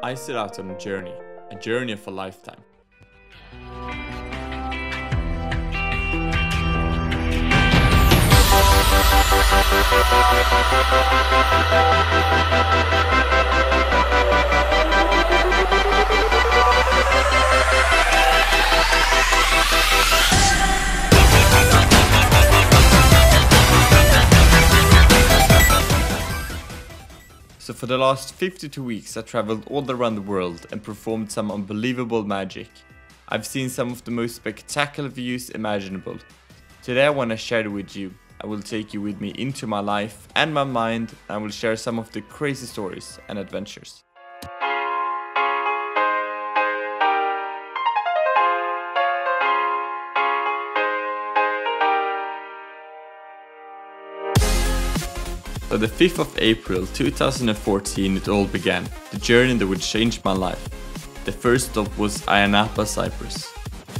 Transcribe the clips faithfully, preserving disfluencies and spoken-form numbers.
I set out on a journey, a journey of a lifetime. So for the last fifty-two weeks I traveled all around the world and performed some unbelievable magic. I've seen some of the most spectacular views imaginable. Today I want to share it with you. I will take you with me into my life and my mind, and I will share some of the crazy stories and adventures. So the fifth of April two thousand fourteen it all began, the journey that would change my life. The first stop was Ayia Napa, Cyprus.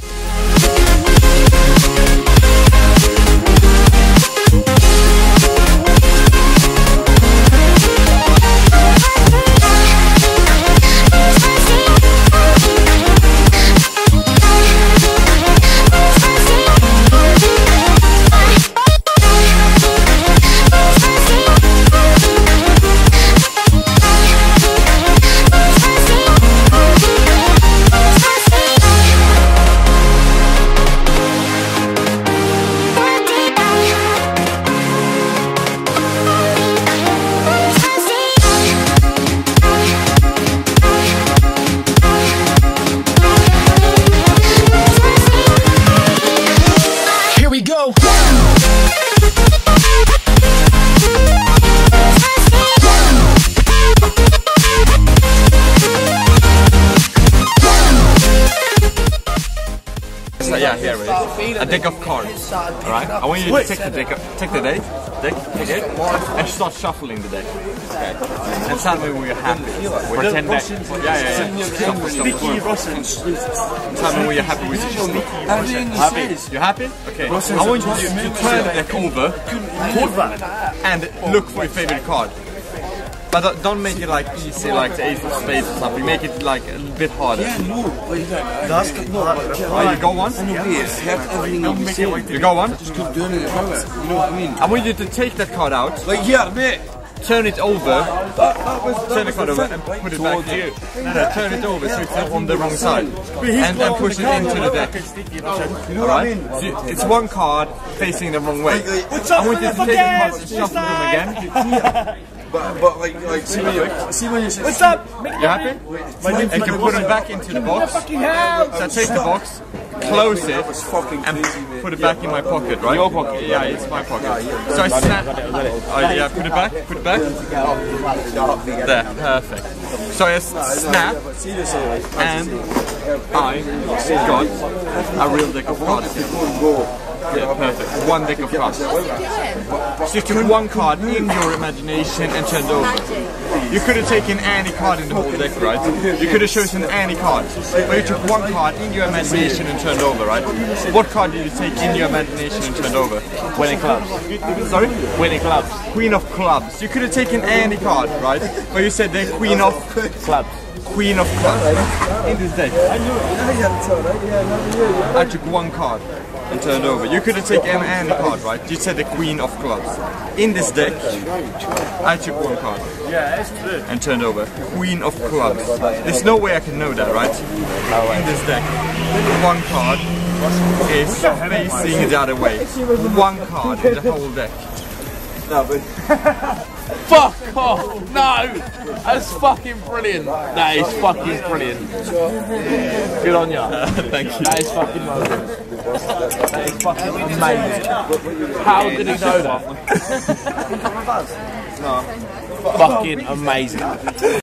So yeah, here it is. A deck of cards. Alright? I want you to take the deck, take the deck, deck, take it, and start shuffling the deck. Okay. And tell me when you're happy. Pretend that. Yeah, yeah, yeah. Stop, stop, stop. Tell me when you're happy with it. Happy? You happy? Okay. I want you to, to turn the deck over and look for your favorite card. But don't, don't make it like easy, like the ace of spades or something. Make it like a little bit harder. Yeah, no. Right, you go one? You go one? Just keep doing it. You know what I mean? I want you to take that card out. Like here, mate. Turn it over. Turn the card over and put it back here. No, no, turn it over so it's on the wrong side. And then push it into the deck. Alright? So it's one card facing the wrong way. I want you to take the cards and shuffle them again. But, but like, like, see when you, see when you say, what's up? You happy? And you can put them back into the box. So I take the box, close it, and put it back in my pocket, right? Your pocket? Yeah, it's my pocket. So I snap. Oh yeah, put it back, put it back. There, perfect. So I snap, and I got a real deck of cards. Yeah, perfect. One deck of cards. So you took one card in your imagination and turned over. You could have taken any card in the whole deck, right? You could have chosen any card. But you took one card in your imagination and turned over, right? What card did you take in your imagination and turned over? Winning clubs. Sorry? Winning clubs. Queen of clubs. You could have taken any card, right? But you said the Queen of clubs. Queen of clubs. In this deck. I took one card and turned over. You could have taken any card, right? You said the Queen of clubs. In this deck, I took one card and turned over. Queen of clubs. There's no way I can know that, right? In this deck, one card is facing the other way. One card in the whole deck. Fuck off! No! That's fucking brilliant. That is fucking brilliant. Good on ya. Uh, thank you. That is fucking amazing. That is fucking amazing. How did he know that? No. Fucking amazing.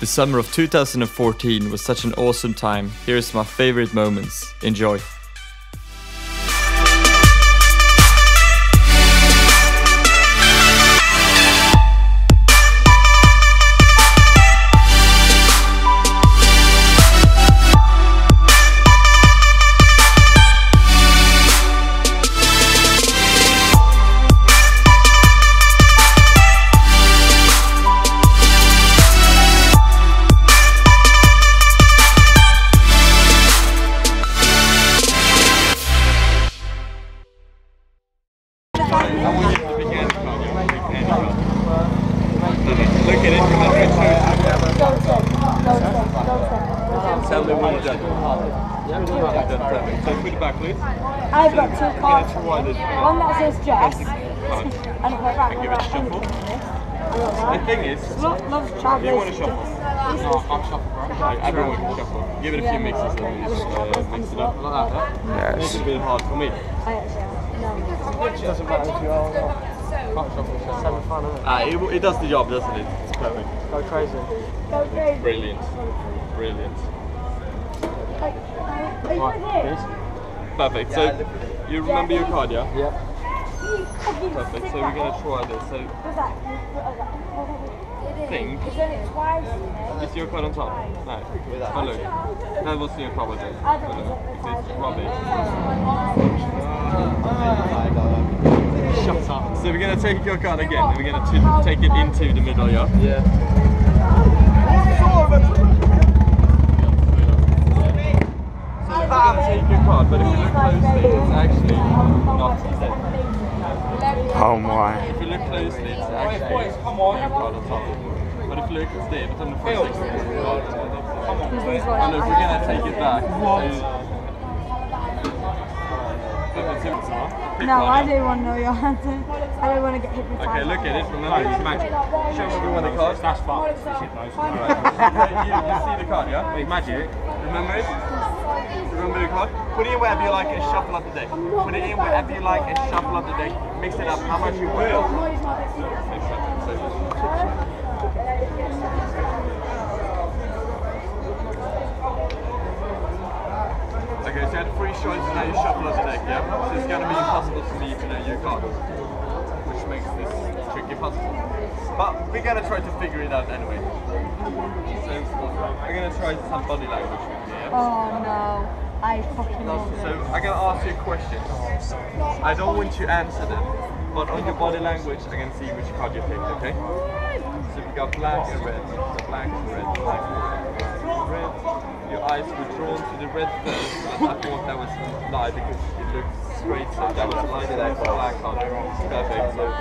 summer of two thousand fourteen was such an awesome time. Here's my favorite moments. Enjoy. Tell me when you're done. Yeah, done. So put it back, please. I've got two cards. One that says Jess. And put that And give it a shuffle. The thing is, Look, love Travis. you want to shuffle. No, I'm shuffle, bro. Everyone can shuffle. Give it a few mixes and uh, mix it up. Like that, yeah? Yes. It's a bit hard for me. I actually no. It doesn't matter if you are or not. Can't shuffle, it's just having fun, isn't it? Ah, it, it does the job, doesn't it? It's perfect. Go crazy. Go crazy. Brilliant. Brilliant. Are you right here? Perfect. So, you remember your card, yeah? Yep. Perfect. So we're gonna try this. So, think. Is your card on top? No. Oh look. That was your card, wasn't it? Oh look. It's rubbish. Shut up. So we're gonna take your card again, and we're gonna take it into the middle, yeah? Yeah. We're gonna take your card, but if you look closely, it's actually not there. Oh my. If you look closely, it's actually your card on top. But if you look, it's there, but on the first section, it's card. And if we're gonna take it back, so, no, I don't want to know your answer. I don't want to get hypnotized. Okay, look at it. Remember, it's magic. Show everyone the card. That's fun. Right. you, you see the card, yeah? Wait, magic. Remember it? Remember the card? Put it in wherever you like and shuffle up the deck. Put it in wherever you like and shuffle up the deck. Mix it up how much you will. Okay, so you had three choices, now you shuffle up the deck, yeah? So it's going to be impossible for me to know your card, which makes this tricky puzzle. But we're going to try to figure it out anyway. So we're going to try some body language with you, yeah? Oh no, I fucking love it. So I'm going to ask you a question. I don't want you to answer them, but on your body language I can see which card you picked, okay? So we got black and red. So black and red, black and red. Your eyes were drawn to the red first, but I thought that was a lie because it looked straight, so that was a lie, that was black card. Perfect. So,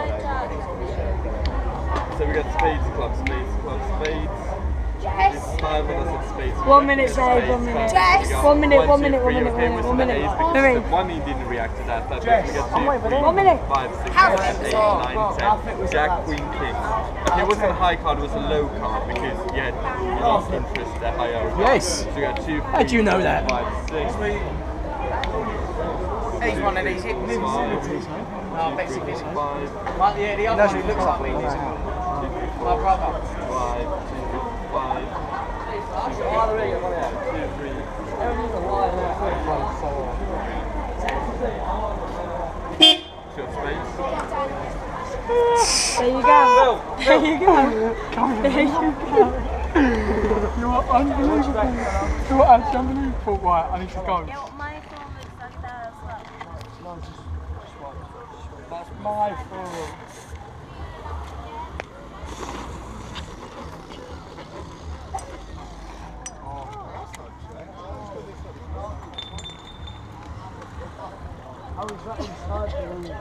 so we got spades, clubs, spades, clubs, spades. This time when I said spades. One minute, Dave, one minute. One minute, one minute, one minute, one minute, one minute. Three. One, he didn't react to that. But we got two, three, one minute. five, six, seven, eight, nine, ten. Jack, queen, king. Okay, it wasn't a high card, it was a low card because you had you lost interest at higher. Yes. So you got two, How do you know that? five, six. He's one of these hit moves. No, basically. Five, Well, yeah, the other one looks like me. He's my brother. five, two, five. Two, three. Short space. There you go. There you go. There you go. You are unbelievable. You are actually unbelievable. Right, I need to go. My phone looks like that as well. That's my phone. I was right inside the room.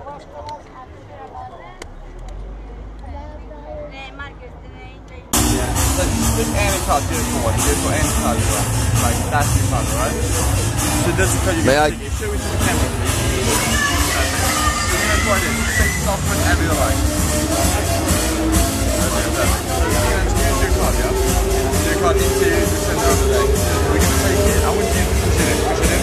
There's any card, do it for one, do it for any card, like that's your card, right? So this is how you May I? Show it to the camera, please. So you're gonna try this, take this off whenever you like. Okay, perfect. You're gonna use your card, yeah? Use your card into the center of the deck. We're gonna take it, I want you to push it in, push it in.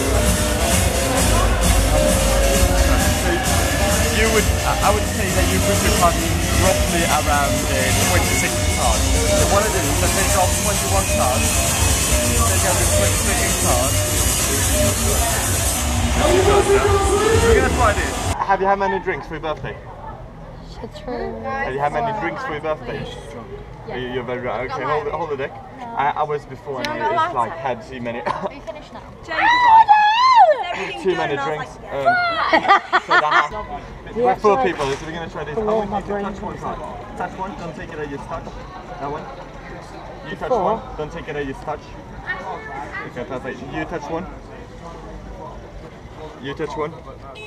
So you would, I would say that you put your card in roughly around uh, twenty-six cards. So what I do is I take off twenty-one cards, take out the twenty-second card. We're gonna try this. Have you had many drinks for your birthday? Have you had many drinks for your birthday? Yeah. You're very right. Okay, hold it, hold the deck. I, I was before and I, it's like had too many. Are you finished now? Too many drinks. Um, so that we're four people, so we're gonna try this. I want you to touch one card. Touch one, don't take it as you touch. That one. You touch one, don't take it as you touch. Okay, perfect. You touch one. You touch one.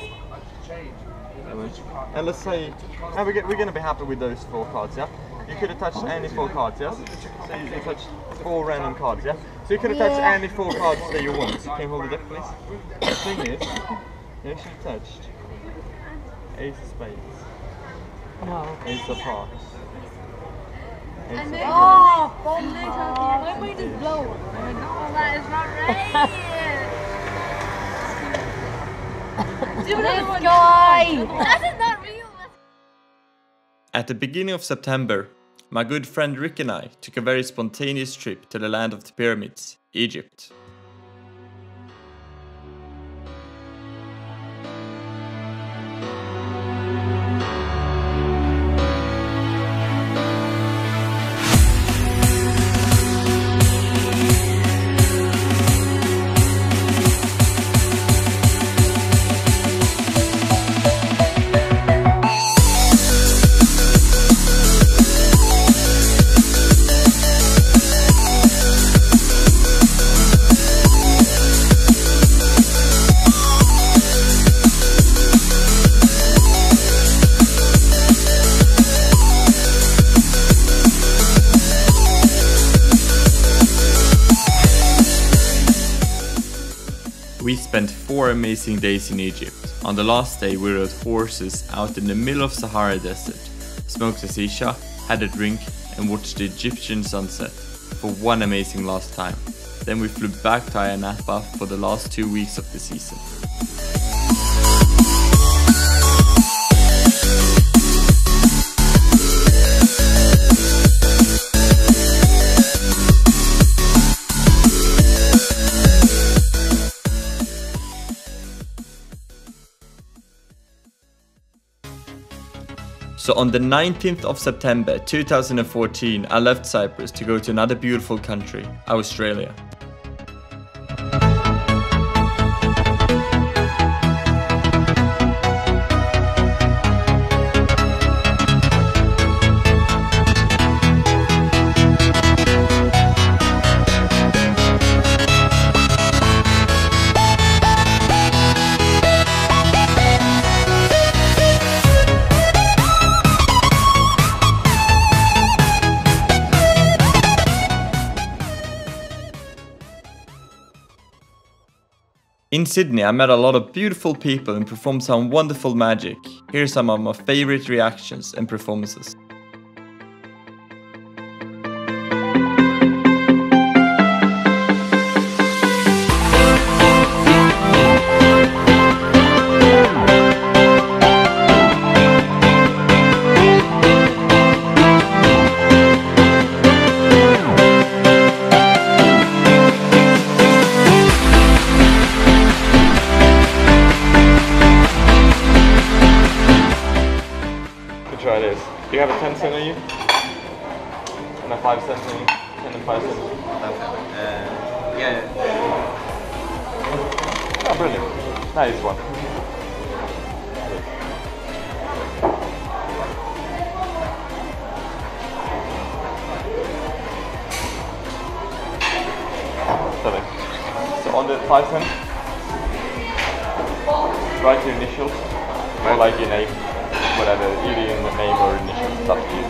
And let's say, now we're, we're gonna be happy with those four cards, yeah? You could have touched any four cards, yes? So you, you touched four random cards, yeah? So you could have touched any four cards that you want. Can you hold the deck, please? The thing is, you actually touched Ace of Spades, No. Ace of Hearts, Ace of Oh, bomb next time. Why would you just blow? No, that is not right. This guy! That is not real. At the beginning of September, my good friend Rick and I took a very spontaneous trip to the land of the pyramids, Egypt. We spent four amazing days in Egypt. On the last day we rode horses out in the middle of Sahara Desert, smoked a shisha, had a drink and watched the Egyptian sunset for one amazing last time. Then we flew back to Ayia Napa for the last two weeks of the season. So on the nineteenth of September two thousand fourteen, I left Cyprus to go to another beautiful country, Australia. In Sydney, I met a lot of beautiful people and performed some wonderful magic. Here are some of my favorite reactions and performances. Try this. Do you have a ten cent on you? And a five cent on you? ten and five cents? Uh, yeah. Oh, brilliant. Nice one. Sorry. So on the five cent, write your initials, or like your name. Whatever, either in the name or initials, it's up to you.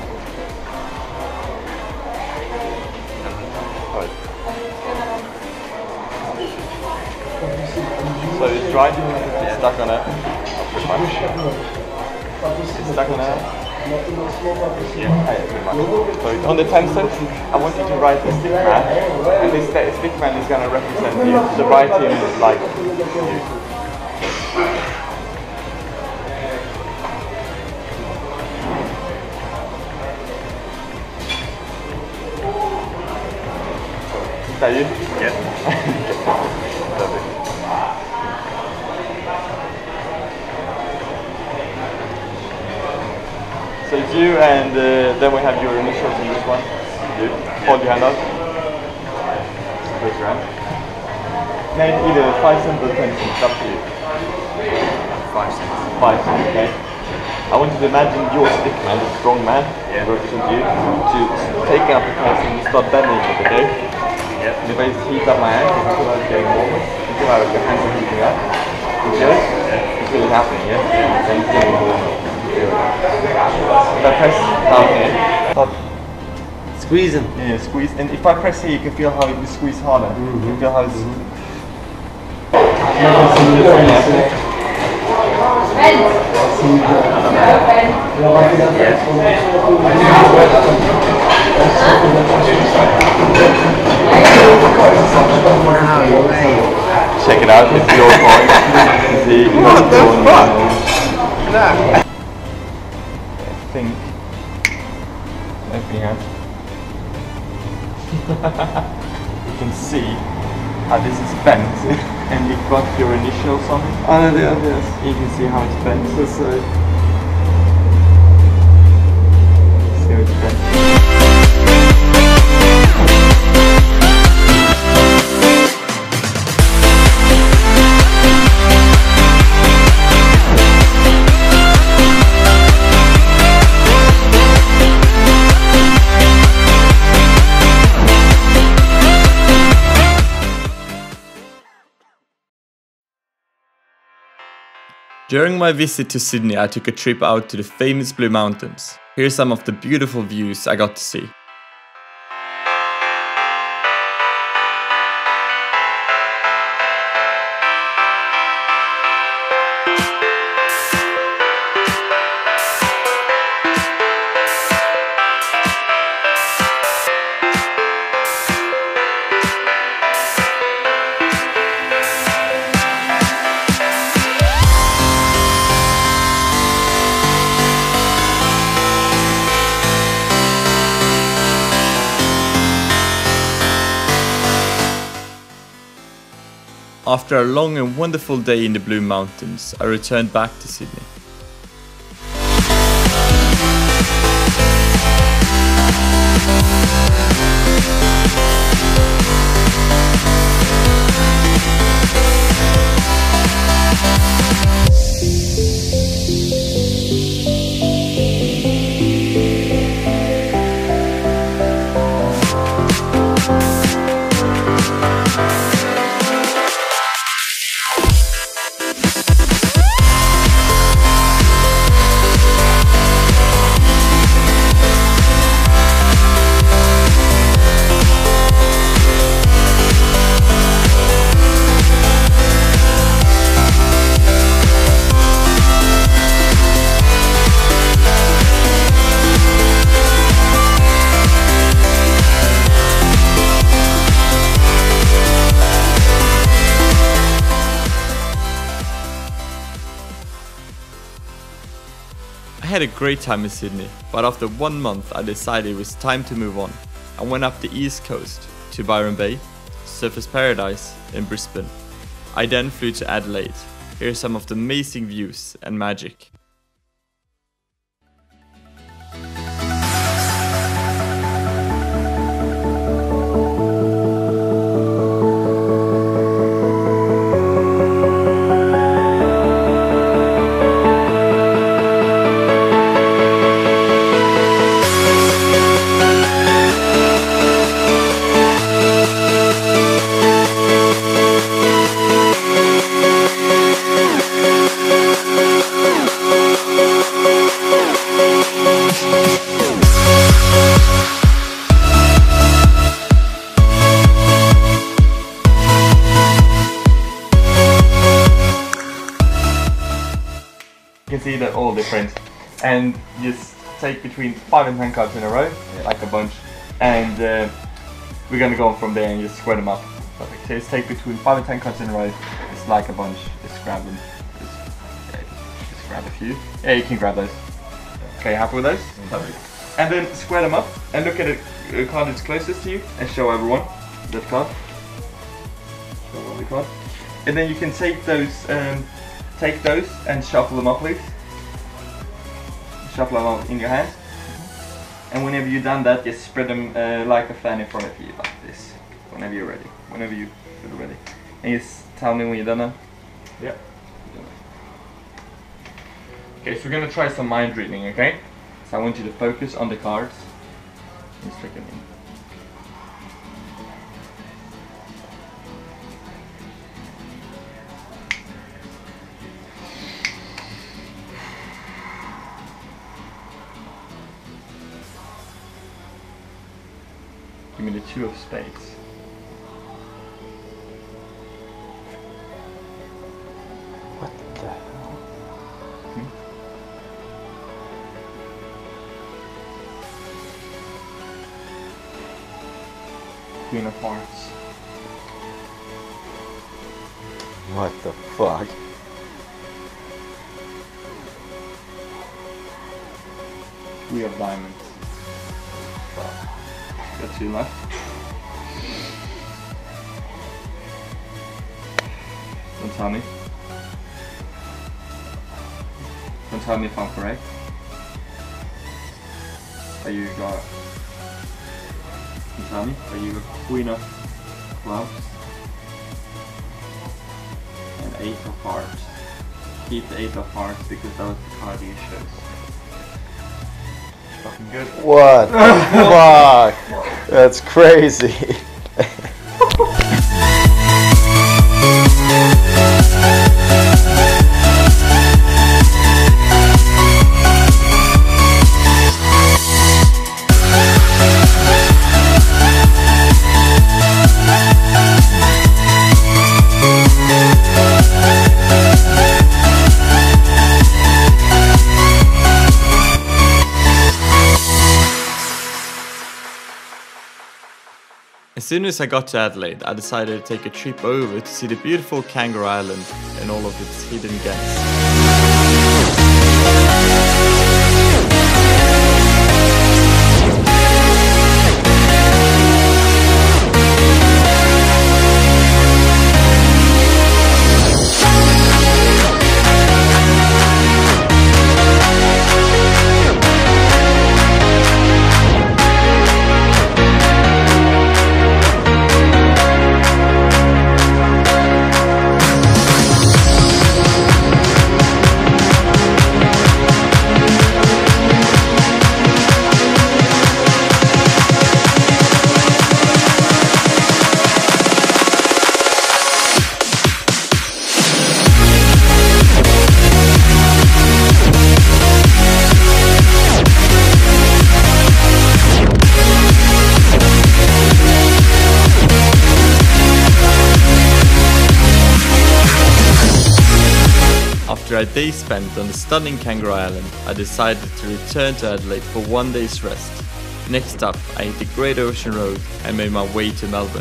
Right. So it's right, it's stuck on it. Pretty much. It's stuck on it. Yeah, pretty much. So on the ten cent, I want you to write a stick man, and this stick man is going to represent you. So write him like you. that you? Yeah. Lovely. So it's you, and uh, then we have your initials in this one. You. Hold your hand up. Raise your hand. Name either five cents or twenty cents, up to you. Five cents. Five cents, okay. I want you to imagine your stick man, the strong man, Yeah. represent you, to take up the person and start bending it, okay? Yeah. And if I just heat up my hand, you can feel how it's getting warmer. You feel how your hands are heating up. You feel it? Yeah. It's really happening, yeah? And it's getting warmer. You feel it. If I press down here, start Squeeze him. yeah, squeeze. And if I press here, you can feel how it will squeeze harder. You can feel how it's... Check it out, it's your point. See, what the fuck? I think. Open your hand. You can see how this is bent, and you've got your initials on it. Oh, no, yes. You can see how it's bent. That's right. See how it's bent. During my visit to Sydney, I took a trip out to the famous Blue Mountains. Here's some of the beautiful views I got to see. After a long and wonderful day in the Blue Mountains, I returned back to Sydney. I had a great time in Sydney, but after one month I decided it was time to move on. I went up the east coast to Byron Bay, Surfers Paradise in Brisbane. I then flew to Adelaide. Here's some of the amazing views and magic. You can see they're all different, and just take between five and ten cards in a row, yeah, like a bunch, and uh, we're gonna go on from there and just square them up. Perfect. So just take between five and ten cards in a row, just like a bunch, just grab them, just, yeah, just grab a few. Yeah, you can grab those. Okay, happy with those? Perfect. And then square them up and look at the card that's closest to you and show everyone. that card. Show what we card. And then you can take those, um, take those and shuffle them up, please. Shuffle them up in your hand. And whenever you've done that, just spread them uh, like a fan in front of you, like this. Whenever you're ready. Whenever you feel ready. And just tell me when you're done now. Yeah. Okay, so we're gonna try some mind reading, okay? So I want you to focus on the cards. Just check them in. Give me the two of spades. What the hell? Hmm? Queen of Hearts. What the fuck? Three of Diamonds. Got two left. Don't tell me. Don't tell me if I'm correct. Are you got? Don't tell me. Are you a Queen of Clubs and Eight of Hearts? Keep the Eight of Hearts because that was the card you chose. Fucking good. What the fuck? That's crazy. As soon as I got to Adelaide, I decided to take a trip over to see the beautiful Kangaroo Island and all of its hidden gems. After a day spent on the stunning Kangaroo Island, I decided to return to Adelaide for one day's rest. Next up, I hit the Great Ocean Road and made my way to Melbourne.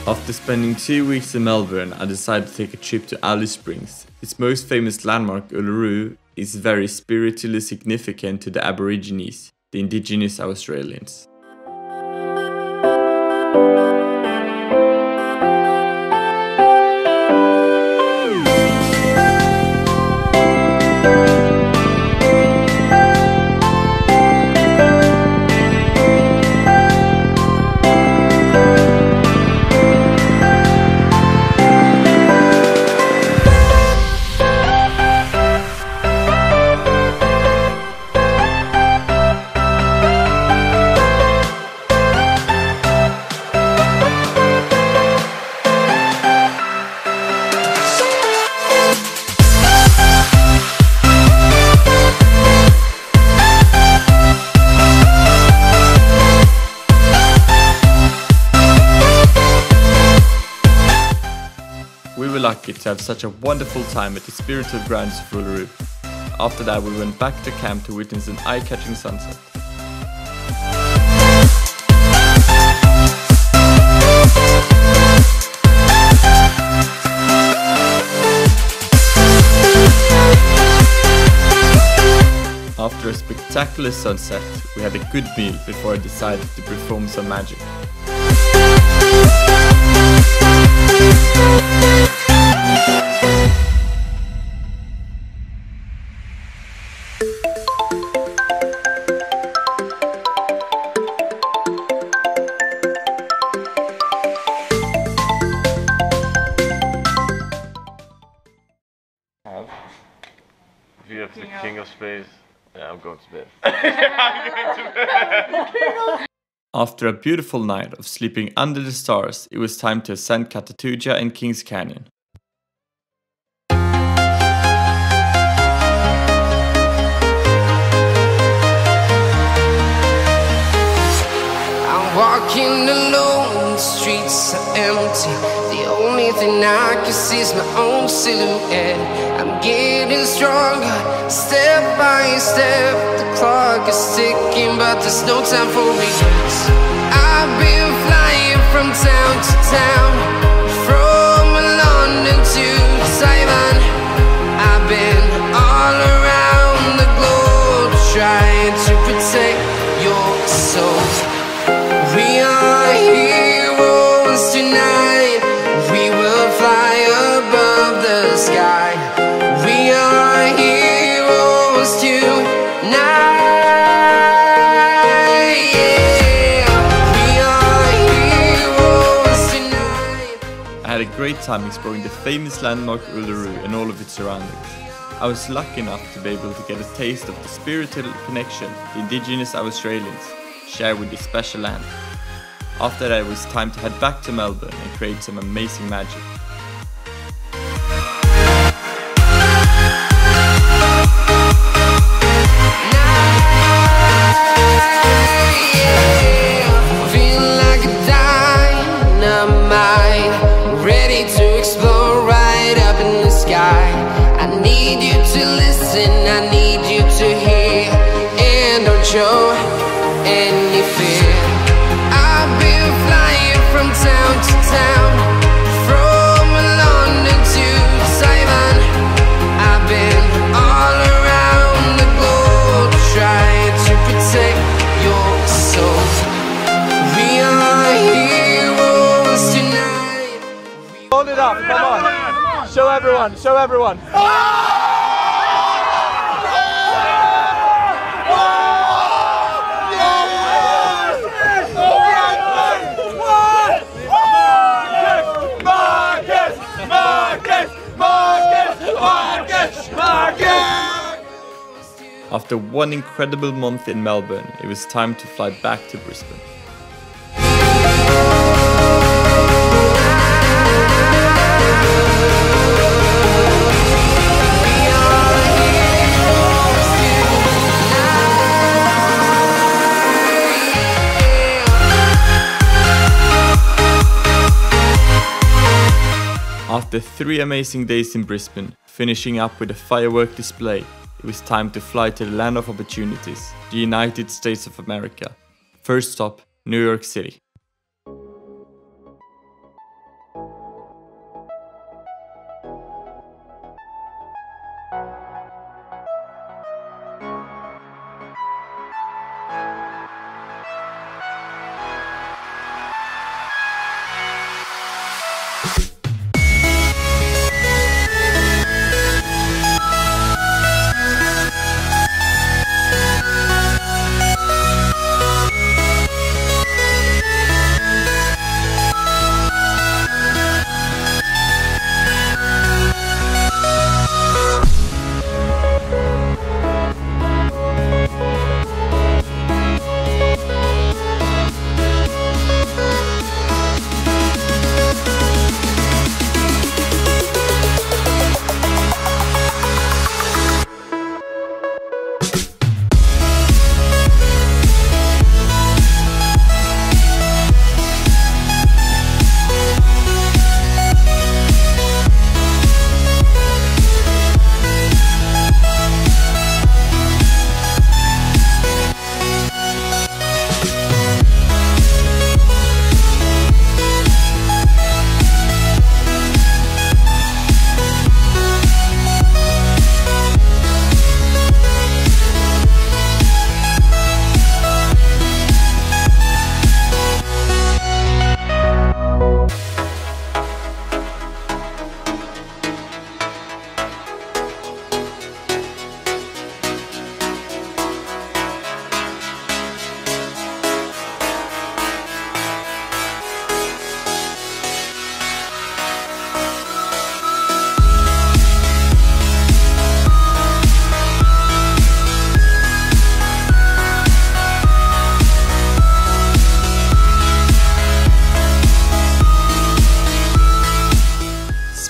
After spending two weeks in Melbourne, I decided to take a trip to Alice Springs. Its most famous landmark, Uluru, is very spiritually significant to the Aborigines, the indigenous Australians. We were lucky to have such a wonderful time at the spiritual grounds of Uluru. After that, we went back to camp to witness an eye-catching sunset. After a spectacular sunset, we had a good meal before I decided to perform some magic. If you have the king of space, yeah, I'm going to bed. After a beautiful night of sleeping under the stars, it was time to ascend Catatuja and Kings Canyon. I'm walking alone, the streets are empty. The only thing I can see is my own silhouette. I'm getting stronger, step by step. The clock is ticking, but there's no time for regrets. I've been flying from town to town, from London to Taiwan. I've been all around the globe, trying to protect your soul. We are heroes tonight. We will fly above the sky. We are heroes tonight. Yeah. We are heroes tonight. I had a great time exploring the famous landmark Uluru and all of its surroundings. I was lucky enough to be able to get a taste of the spiritual connection the indigenous Australians share with this special land. After that, it was time to head back to Melbourne and create some amazing magic. Feel like a dynamite, ready to explode right up in the sky. I need you to listen, I need you to hear, and don't show any fear. I've been flying from town to town, from London to Taiwan. I've been all around the globe, trying to protect your soul. We are heroes tonight. Hold it up, come on. Show everyone, show everyone. After one incredible month in Melbourne, it was time to fly back to Brisbane. After three amazing days in Brisbane, finishing up with a firework display, it was time to fly to the land of opportunities, the United States of America. First stop, New York City.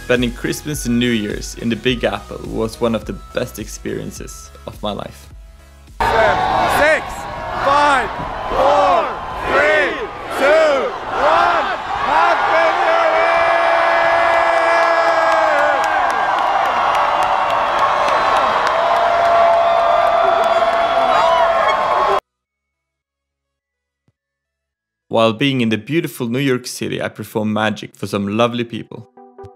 Spending Christmas and New Year's in the Big Apple was one of the best experiences of my life. Seven, six, five, four, three, two, one. Happy New Year! While being in the beautiful New York City, I performed magic for some lovely people.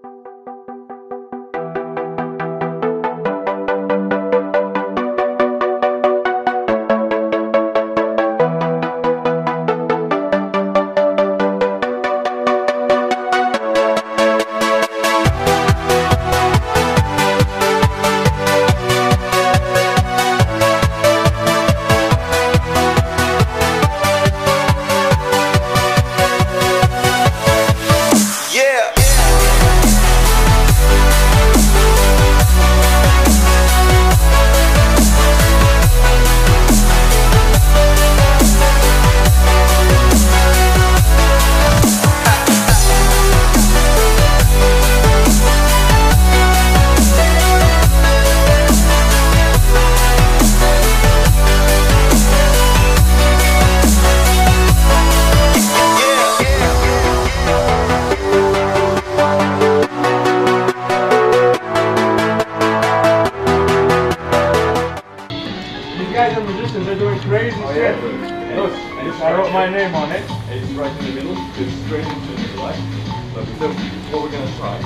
They're doing crazy oh, shit. Yeah. Look, I wrote my name on it. It's right in the middle. It's straight into the middle, right? So what we're gonna try.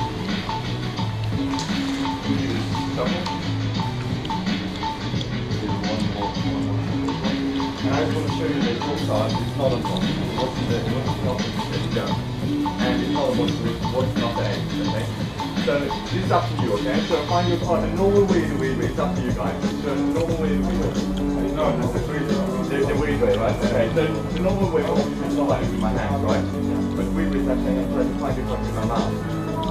You do this double. Do one more, one more. And I just want to show you the full side. It's not on top. What's the what's not the down. And it's not what's the what's not the edge, okay? So this is up to you, okay? So find your part. The normal way to weave it. It's up to you guys. So the normal way to weave it. No, that's the weird way. The weird way, right? Okay. So the normal way of using is not like with my hands, right? But weave it that thing and try to find it with my mouth.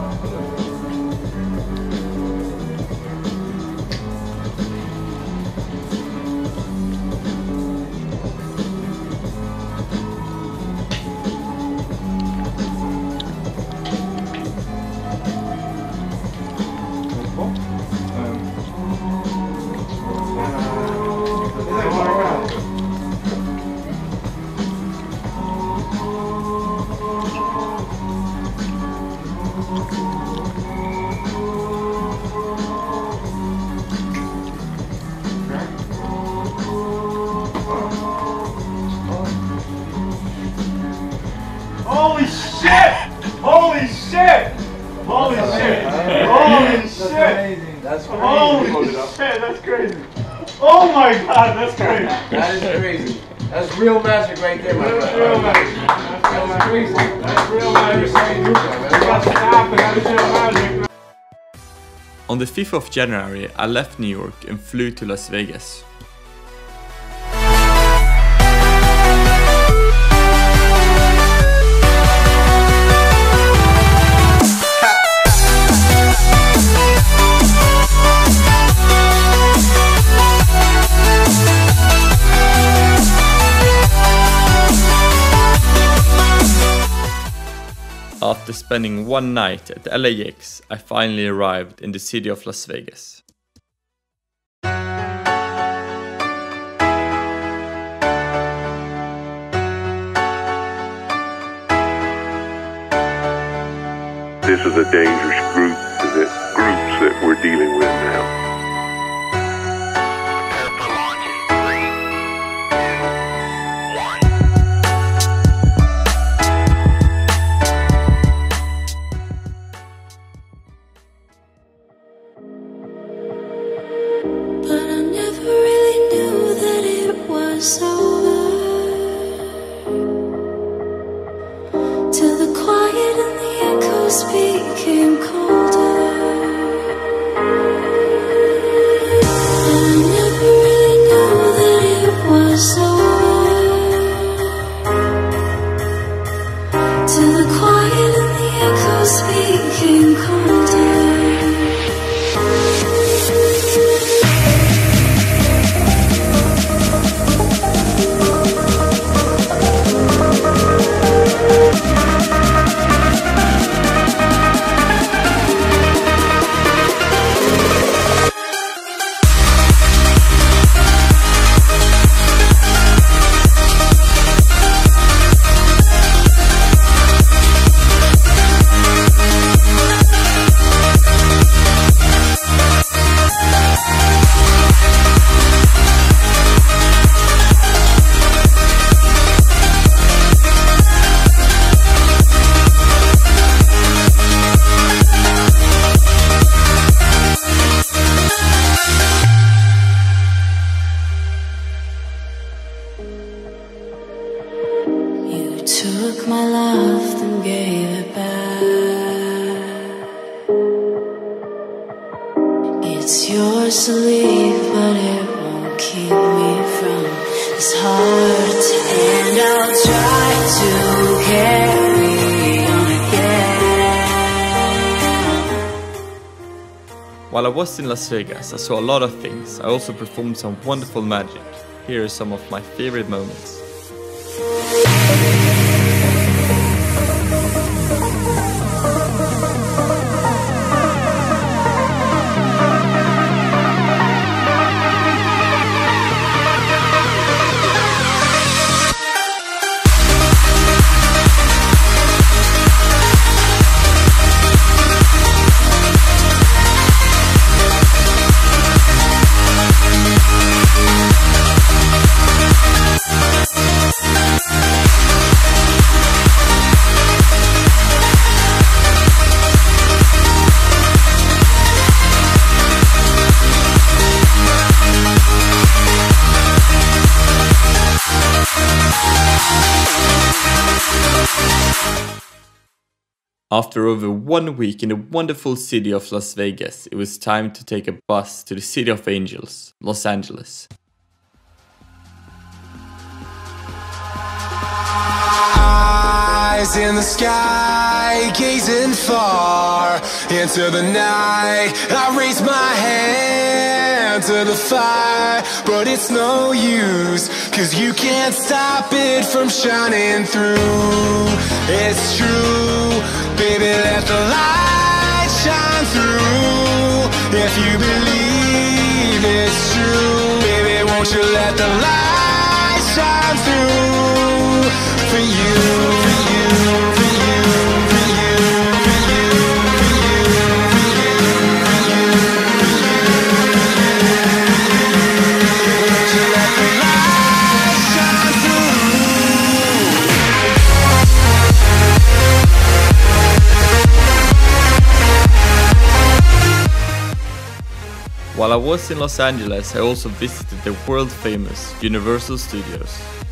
Holy shit! Holy shit! Holy shit! Holy shit! That's crazy. Holy shit! That's crazy. Oh my god, that's crazy. That is crazy. That's real magic right there, my That's friend. real magic. That's crazy. That's real magic. That's happened. That's real magic. On the fifth of January, I left New York and flew to Las Vegas. After spending one night at L A X, I finally arrived in the city of Las Vegas. This is a dangerous group, that groups that we're dealing with now. Became colder, and I never really knew that it was over. Till the quiet and the echoes became colder. You took my love, then gave it back. It's yours to leave, but it won't keep me from this heart. And I'll try to carry on again. While I was in Las Vegas, I saw a lot of things. I also performed some wonderful magic. Here are some of my favorite moments. After over one week in the wonderful city of Las Vegas, it was time to take a bus to the City of Angels, Los Angeles. Eyes in the sky, gazing far into the night. I raise my hand to the fire, but it's no use, 'cause you can't stop it from shining through. It's true, baby, let the light shine through. If you believe it's true, baby, won't you let the light shine through for you, for you, for you, for you, for you, for you, for you, for you, won't you let the light shine through? While I was in Los Angeles, I also visited the world-famous Universal Studios.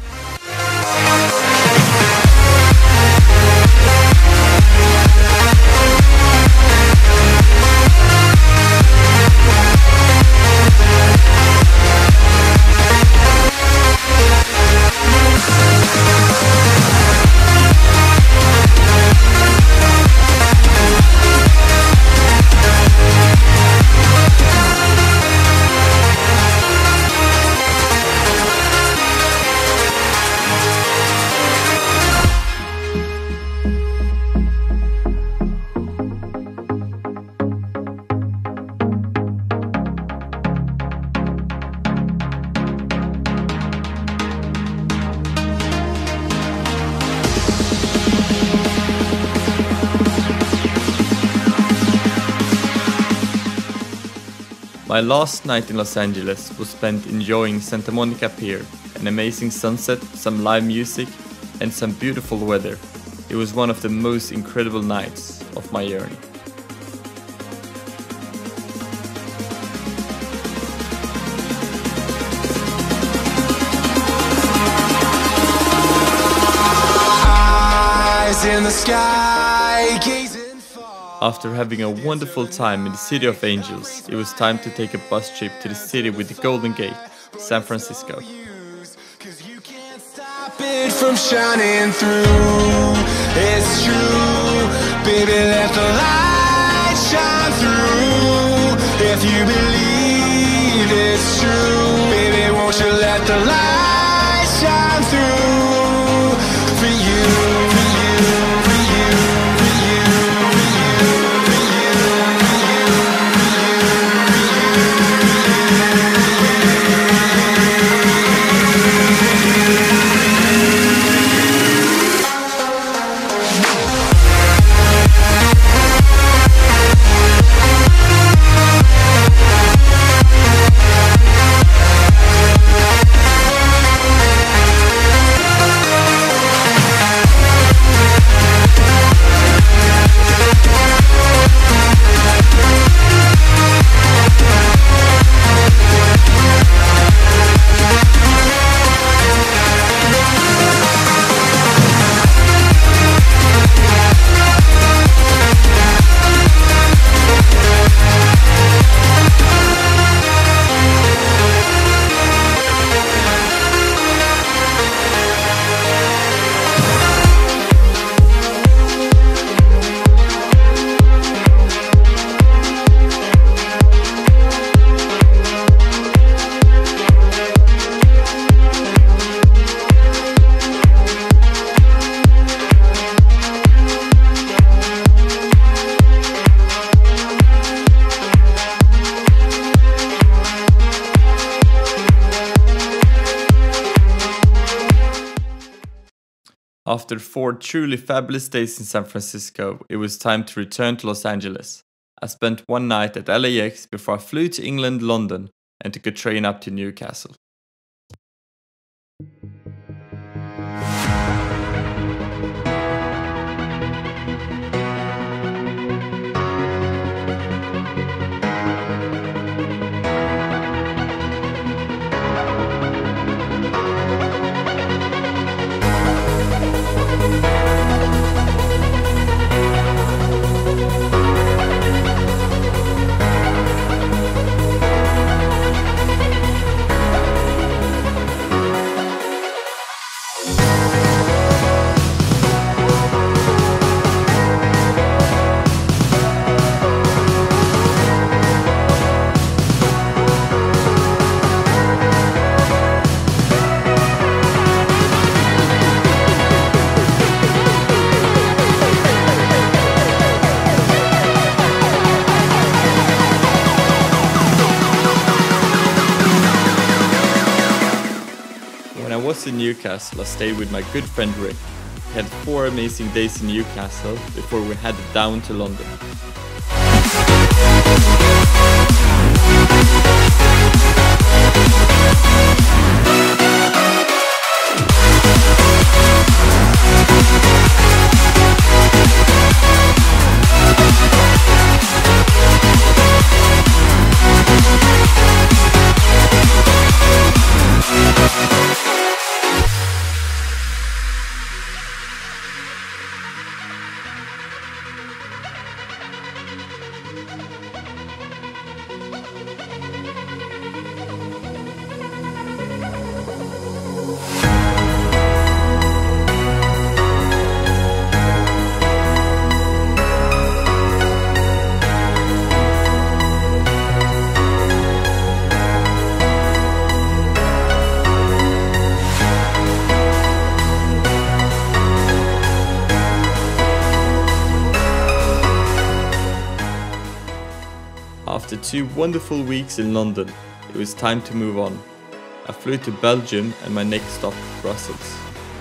My last night in Los Angeles was spent enjoying Santa Monica Pier, an amazing sunset, some live music, and some beautiful weather. It was one of the most incredible nights of my journey. Eyes in the sky, gazing. After having a wonderful time in the City of Angels, it was time to take a bus trip to the city with the Golden Gate, San Francisco. It from shining through, it's true, baby, let the light shine through. If you believe it's true, baby, won't you let the light shine through for you, for you, for you, for you, for you, for you, for you, After four truly fabulous days in San Francisco, it was time to return to Los Angeles. I spent one night at L A X before I flew to England, London, and took a train up to Newcastle. When I was in Newcastle, I stayed with my good friend Rick. We had four amazing days in Newcastle before we headed down to London. After two wonderful weeks in London, it was time to move on. I flew to Belgium and my next stop, Brussels.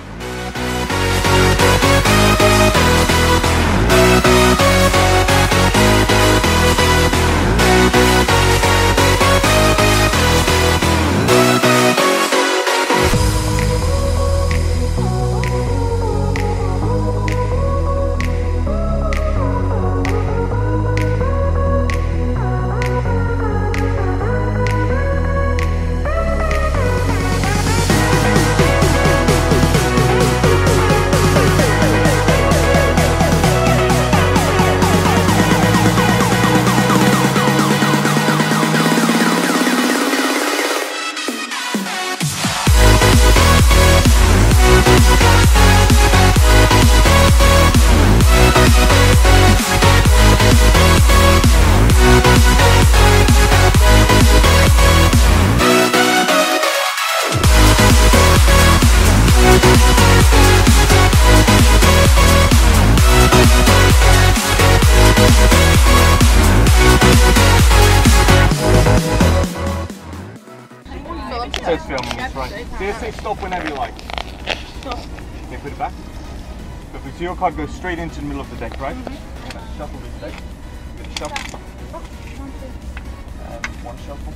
It says filming, it's right. So you say stop whenever you like. Stop. Okay, put it back. Perfect. So your card goes straight into the middle of the deck, right? Mm-hmm. You're gonna shuffle this deck. You're gonna shuffle. And one shuffle.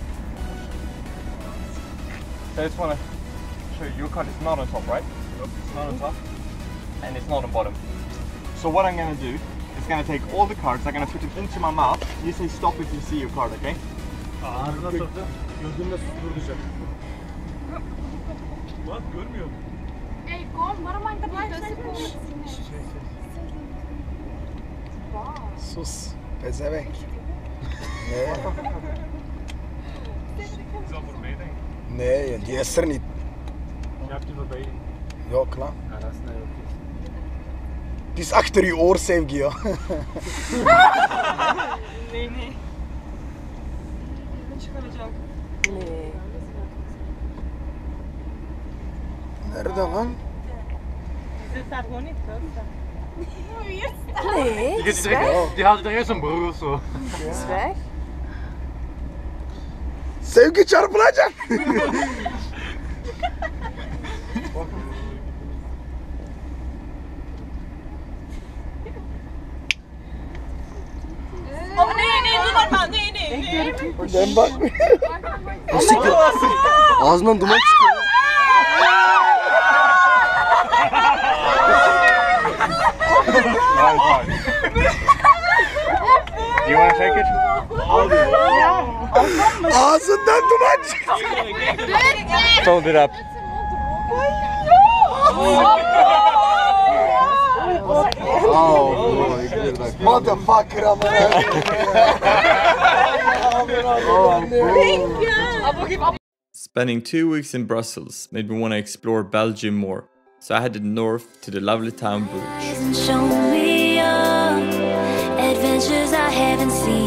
So I just want to show you, your card is not on top, right? Nope. It's not on top. And it's not on bottom. So what I'm gonna do is gonna take all the cards, I'm gonna put them into my mouth. You say stop if you see your card, okay? Ağzına soktu. Gözünde susturacak. Bak görmüyor musun? Ey, kom, waarom maakt dat niet? Sus. Pezevenk. Ne? Zo voor mij denk ik. Nee, die is er niet. Je hebt die voorbij. Ja, klaar. Ja, dat is niet oké. Het is achter je oor, Sevgi, ja. Nee, nee. Nee. Nerede lan? Ze staat gewoon niet terug. Wie is dat? Nee, Die, het is die, weg. die had er eerst een broer of zo. Het is weg. Sevgi çarpılacak. Ben bak. O siktir. Ağzından duman çıkıyor. You want to take it? Ağzından duman çıktı. Fold it up. Oh boy, motherfucker, I'm gonna. Spending two weeks in Brussels made me want to explore Belgium more, so I headed north to the lovely town Bruges. Show me your adventures I haven't seen.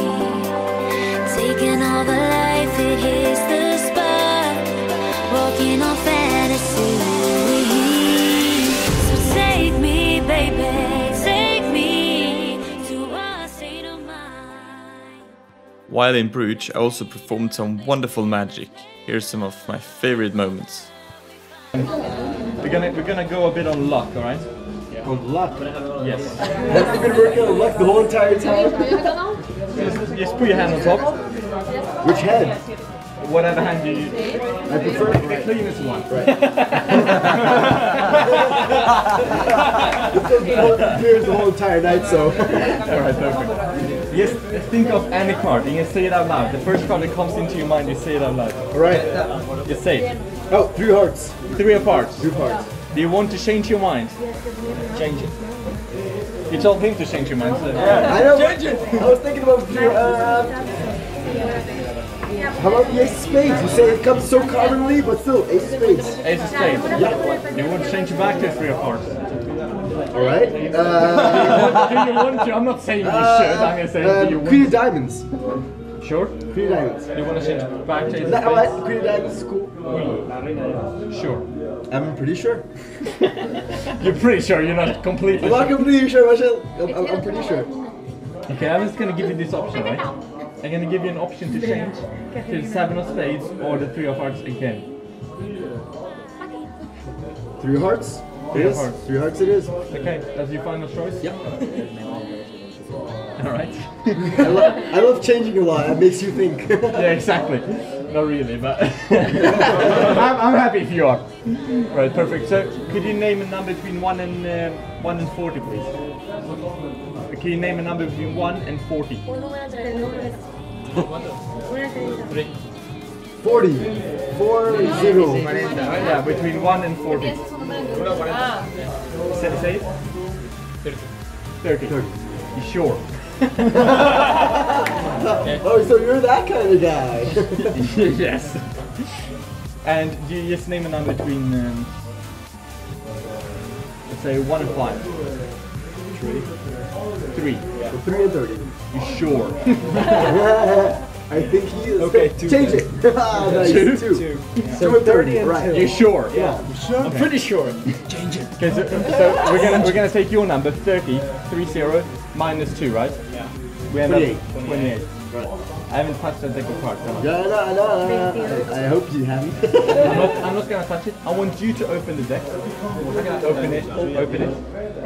Taking all the life, it hits the spot. Walking on fantasy. So take me, baby, take me to a state of mind. While in Bruges, I also performed some wonderful magic. Here's some of my favorite moments. We're gonna we're gonna go a bit on luck, all right? On luck? Yes. That's been working on luck the whole entire time. Just, just put your hand on top. Which hand? Whatever hand you use. I prefer the cleanest one. Right. This has been the whole entire night, so. Alright, perfect. Yes, think of any card and you say it out loud. The first card that comes into your mind, you say it out loud. Alright. You say it. Oh, three hearts. Three of hearts. Three hearts. Do you want to change your mind? Change it. You told him to change your mind. So. Yeah, I know. Change it. I was thinking about three. Uh, how about the ace of spades? You say it comes so commonly, but still, ace of spades. Ace of spades. Yeah. You want to change it back to three of hearts. Alright. Uh, do you want to? I'm not saying you uh, should. I'm gonna say uh, do you want Queen of to? diamonds. Sure? Queen of diamonds. You want to change it back to ace of No, spades? alright, Queen of diamonds is cool. Sure. I'm pretty sure. You're pretty sure, you're not completely I'm not sure. completely sure, Marcel. I'm, I'm, I'm pretty sure. Okay, I'm just gonna give you this option, right? I'm gonna give you an option to change to the seven of spades or the three of hearts again. Three of hearts? Three It of is. hearts. Three hearts it is. Okay, that's your final choice? Yep. Alright. I, lo I love changing a lot, that makes you think. Yeah, exactly. Not really, but I'm, I'm happy if you are. Right, perfect. So, could you name a number between one and uh, one and forty, please? Can you name a number between one and forty? Three. Forty. Four zero. Yeah, between one and forty. Say, say it. Thirty. Thirty. You sure? Oh, so you're that kind of guy. Yes. And do you just name a number between, um, let's say, one and five? Three. Three. Yeah. So three and thirty. You sure? I think he is. Okay, two. Change it. Ah, nice. Two? Two. Two. Yeah. Two and thirty. Right. You sure? Yeah. Sure? I'm pretty sure. Change it. Okay, so, so we're gonna we're gonna take your number thirty, three zero minus two, right? Yeah. We have twenty-eight. twenty-eight. Right. I haven't touched that deck of cards. Have I? Yeah, no, no, no. I, I hope you haven't. I'm not, I'm not gonna touch it. I want you to open the deck. Open it. Open it.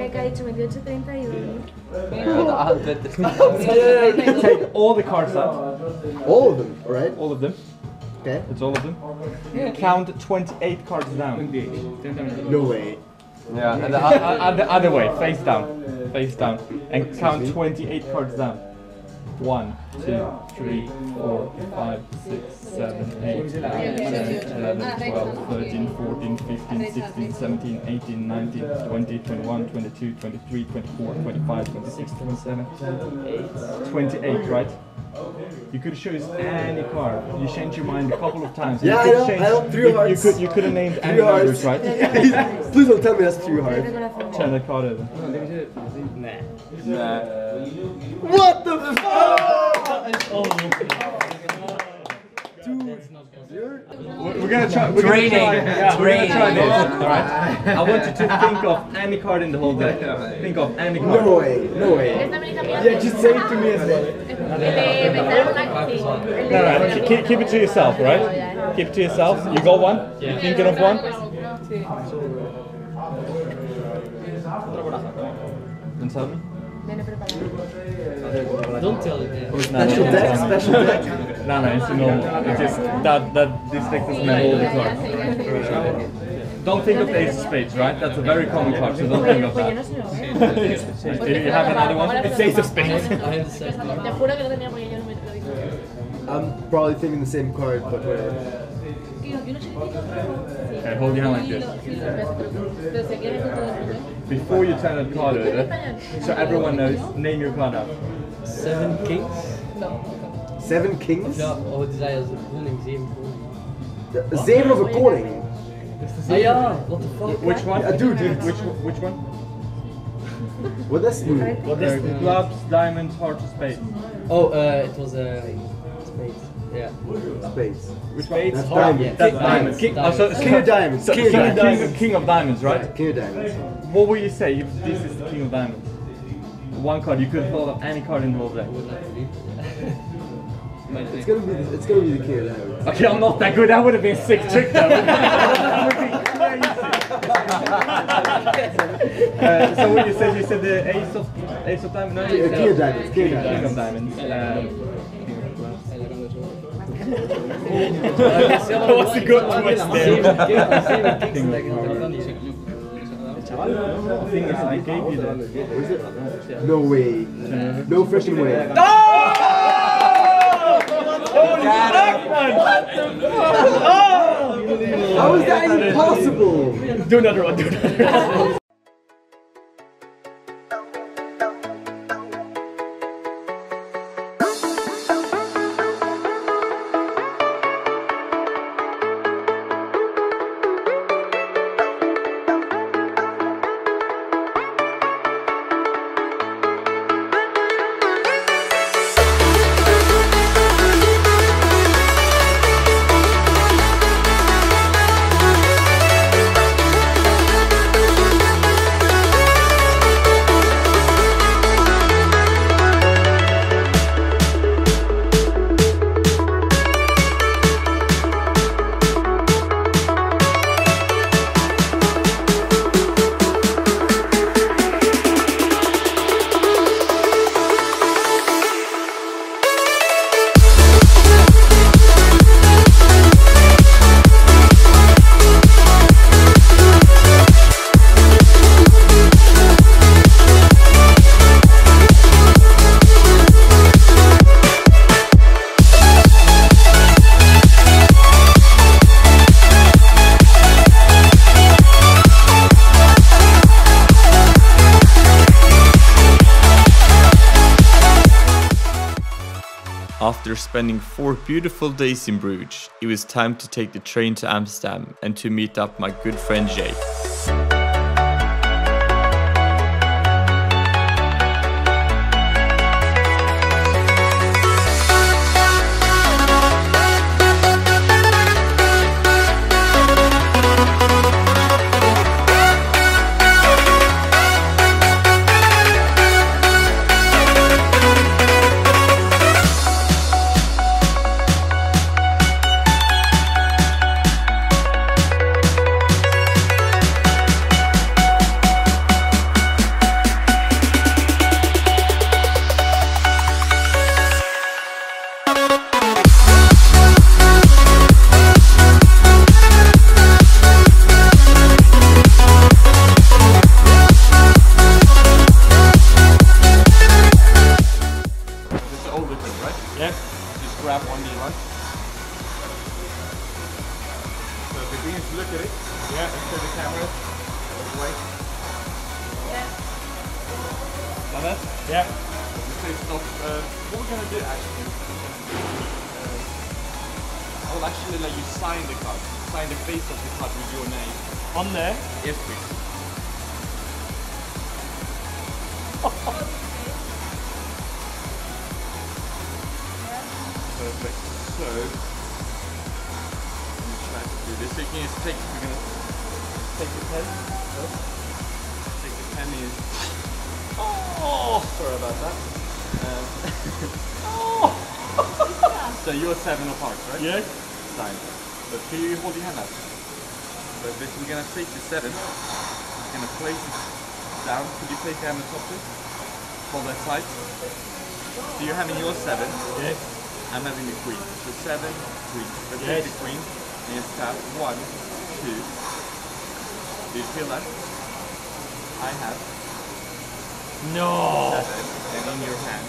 Take all the cards out. All of them, alright? All of them. Okay. It's all of them. Count twenty-eight cards down. No way. Yeah, and the, uh, the other way, face down. Face down. And count twenty-eight cards down. one, two, three, four, five, six, seven, eight, nine, ten, eleven, twelve, thirteen, fourteen, fifteen, sixteen, seventeen, eighteen, nineteen, twenty, twenty-one, twenty-two, twenty-three, twenty-four, twenty-five, twenty-six, twenty-seven, twenty-eight, right? You could choose any card. You changed your mind a couple of times. Yeah, you I know, change, I know, three you, hearts. You could, you could have named any Three hearts. numbers, right? Please don't tell me that's three hearts. Turn that card over. Nah. Nah. What the fuck? We're gonna try. We're Training. Gonna try, yeah, we're gonna try Training. this. All right. I want you to think of any card in the whole deck. Think of any card. No way, no way. Yeah, just say it to me as well. No, no. Keep, keep it to yourself, right? Keep it to yourself. You got one? You thinking of one? Then tell me. Don't tell it. Yeah. Special deck, special deck. No, no, it's normal. It's just that, that this deck doesn't have all the cards. Don't think of the ace of spades, right? That's a very common card, so don't think of that. If you have another one, it's ace of spades. I'm probably thinking the same card, but whatever. Okay, hold your hand like this. Before you turn the card over, so everyone knows, name your card out. Seven kings? Seven kings? Ja, oh, die zei als de koning, zeven koning. Zeven of a koning? Ah ja, what the fuck? Which one? Yeah, dude, Which, which one? What is new? What is uh, clubs, diamonds, hearts, spades. Oh, uh, it was uh, spades. Yeah. Spades. Which spades? That's Oh, diamonds. that's diamonds. King, oh, so, King of diamonds. So King of king, diamonds. king, king of diamonds, right? King of diamonds. What would you say if this is the king of diamonds? One card, you could throw of any card in the whole deck. It's gonna be. It's gonna be the king of diamonds. Okay, I'm not that good. That would have been a sick trick, though. uh, so what you said? You said the ace of ace of diamonds. No, King of diamonds. King of king of diamonds. diamonds. Um, that was a good twist there. The thing is, I gave you that. Was it? No way. No freaking way. Oh! Holy fuck, man! How is that even possible? Do another one, do another one. After spending four beautiful days in Bruges, it was time to take the train to Amsterdam and to meet up my good friend Jake. Grab one D one. So if we need to look at it, yeah, and show the camera all the way. Yeah. Like that? Yeah. We say stop. Uh, what we're gonna do actually, uh, I will actually let you sign the card. Sign the face of the card with your name. On there? Yes, please. Perfect. So, I'm trying to do this. So you can just take, we're gonna take the pen. Take the pen in. Oh, sorry about that. Um, oh. So you're seven of hearts, right? Yes. Sign. But can you hold your hand up? So this, we're gonna take the seven. We're gonna place it down. Could you place your hand on top, please? hold that side. So you're having your seven. Yes. I'm having the queen. So seven, queen. Let's Yes. take the queen and you tap one, two. Do you feel that? I have No. seven and in your hand.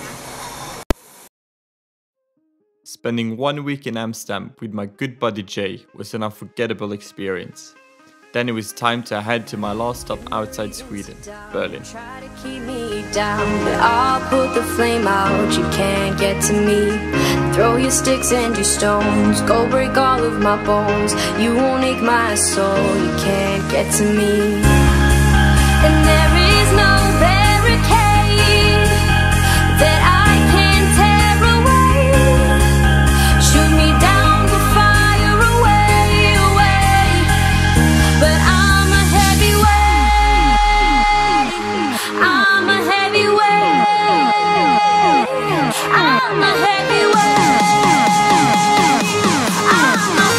Spending one week in Amsterdam with my good buddy Jay was an unforgettable experience. Then it was time to head to my last stop outside Sweden, Berlin. Try to keep me down, but I'll put the flame out. You can't get to me. Throw your sticks and your stones, go break all of my bones. You won't ache my soul. You can't get to me. And there is no barricade that I can tear away. Shoot me down, the fire away, away. But I'm a heavyweight. I'm a heavyweight. I'm a heavyweight. I'm a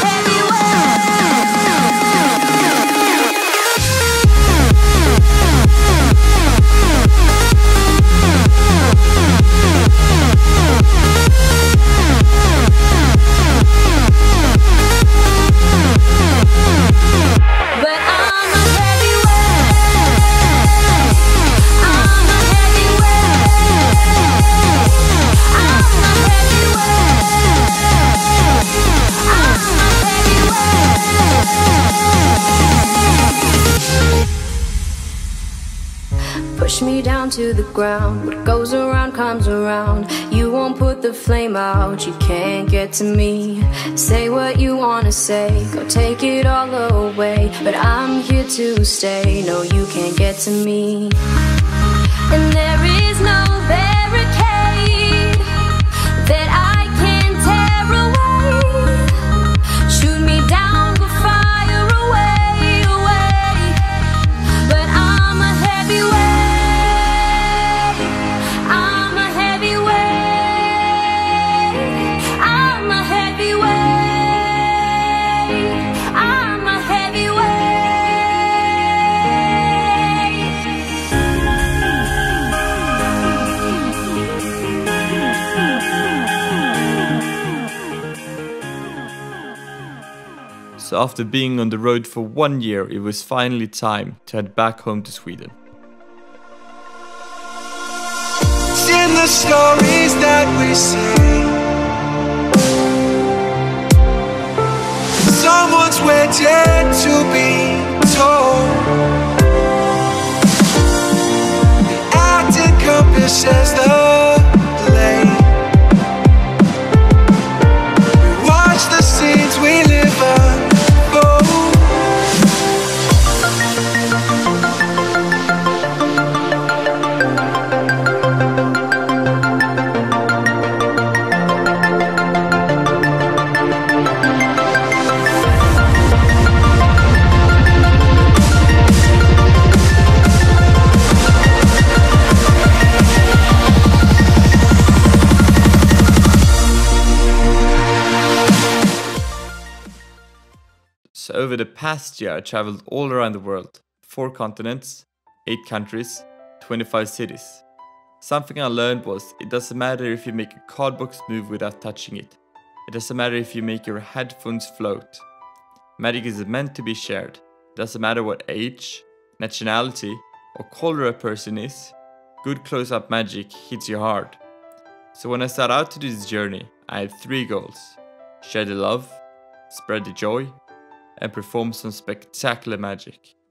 push me down to the ground. What goes around comes around. You won't put the flame out. You can't get to me. Say what you wanna say, go take it all away. But I'm here to stay. No, you can't get to me. And there is no barricade that I can tear away. Shoot me down, go fire away, away. But I'm a heavyweight. I'm a heavyweight. I'm a heavyweight. I'm a heavyweight. So after being on the road for one year, it was finally time to head back home to Sweden. It's in the stories that we see. Someone's waiting to be told. The act encompasses the play. We watch the scenes we live unfold. So over the past year, I traveled all around the world. Four continents, eight countries, twenty-five cities. Something I learned was, it doesn't matter if you make a cardbox move without touching it. It doesn't matter if you make your headphones float. Magic is meant to be shared. It doesn't matter what age, nationality, or color a person is. Good close-up magic hits you hard. So when I set out to do this journey, I had three goals. Share the love, spread the joy, and perform some spectacular magic.